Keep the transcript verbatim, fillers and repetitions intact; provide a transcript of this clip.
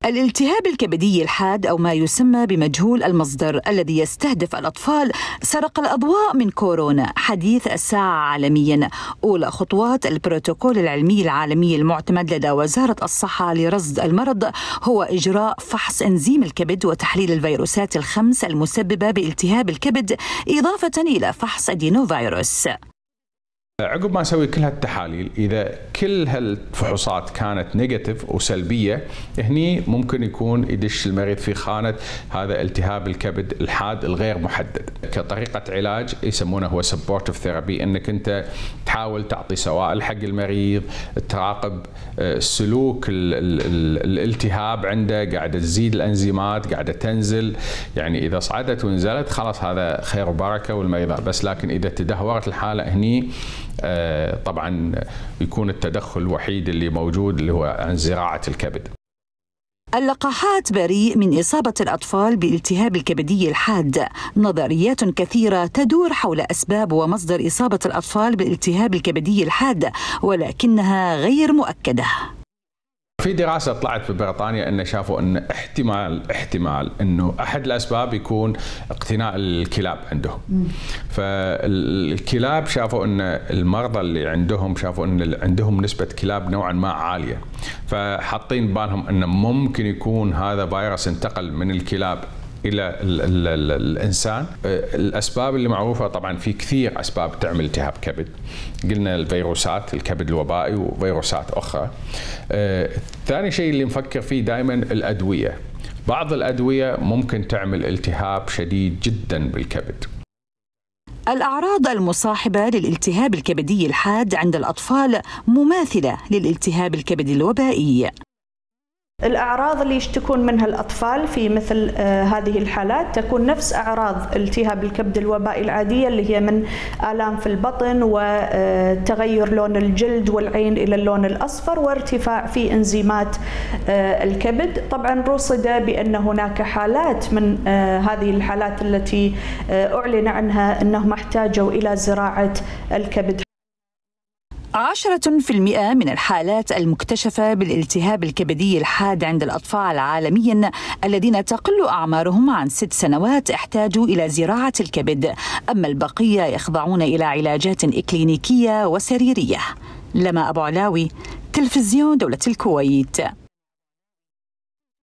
الالتهاب الكبدي الحاد أو ما يسمى بمجهول المصدر الذي يستهدف الأطفال سرق الأضواء من كورونا حديث الساعة عالميا. أولى خطوات البروتوكول العلمي العالمي المعتمد لدى وزارة الصحة لرصد المرض هو إجراء فحص إنزيم الكبد وتحليل الفيروسات الخمس المسببة بالتهاب الكبد، إضافة إلى فحص أدينوفيروس. عقب ما نسوي كل هالتحاليل، إذا كل هالفحوصات كانت نيجاتيف وسلبية، هني ممكن يكون يدش المريض في خانة هذا التهاب الكبد الحاد الغير محدد. كطريقة علاج يسمونه هو سبورتيف ثيرابي، انك انت تحاول تعطي سوائل حق المريض، تراقب سلوك ال ال ال الالتهاب عنده، قاعدة تزيد الانزيمات، قاعدة تنزل، يعني إذا صعدت ونزلت خلاص هذا خير وبركة والمريض. بس لكن إذا تدهورت الحالة هني آه طبعا يكون التدخل الوحيد اللي موجود اللي هو عن زراعة الكبد. اللقاحات بريء من إصابة الأطفال بالتهاب الكبدي الحاد. نظريات كثيرة تدور حول أسباب ومصدر إصابة الأطفال بالالتهاب الكبدي الحاد، ولكنها غير مؤكدة. في دراسة طلعت في بريطانيا أن شافوا أن احتمال احتمال أنه أحد الأسباب يكون اقتناء الكلاب عندهم. فالكلاب شافوا أن المرضى اللي عندهم شافوا أن عندهم نسبة كلاب نوعا ما عالية، فحاطين بالهم أن ممكن يكون هذا فيروس انتقل من الكلاب إلى ال ال ال الإنسان. الأسباب اللي معروفة طبعا في كثير أسباب تعمل التهاب كبد، قلنا الفيروسات الكبد الوبائي وفيروسات أخرى. آه، ثاني شيء اللي نفكر فيه دائما الأدوية. بعض الأدوية ممكن تعمل التهاب شديد جدا بالكبد. الأعراض المصاحبة للالتهاب الكبدي الحاد عند الأطفال مماثلة للالتهاب الكبدي الوبائي. الأعراض اللي يشتكون منها الأطفال في مثل آه هذه الحالات تكون نفس أعراض التهاب الكبد الوبائي العادية، اللي هي من آلام في البطن وتغير لون الجلد والعين إلى اللون الأصفر وارتفاع في إنزيمات آه الكبد. طبعا رصد بأن هناك حالات من آه هذه الحالات التي آه أعلن عنها أنهم احتاجوا إلى زراعة الكبد. عشرة في المئة من الحالات المكتشفة بالالتهاب الكبدي الحاد عند الأطفال عالميا الذين تقل أعمارهم عن ست سنوات احتاجوا إلى زراعة الكبد، أما البقية يخضعون إلى علاجات إكلينيكية وسريرية. لما أبو علاوي، تلفزيون دولة الكويت.